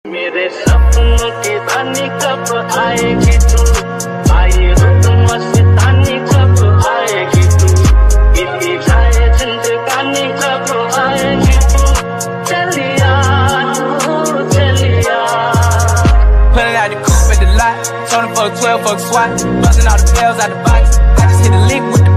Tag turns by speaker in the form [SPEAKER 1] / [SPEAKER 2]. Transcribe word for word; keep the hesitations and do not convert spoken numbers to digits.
[SPEAKER 1] मेरे सपनों की रानी कब आएगी तू, आई रुत मस्तानी कब आएगी तू, इतनी जाए जिंदगानी कब आएगी तू, चलिया तू चलिया.
[SPEAKER 2] Pulling out the coupe at the lot, Tony for the twelve, fuck SWAT, busting all the bells out the box. I just hit a lick with the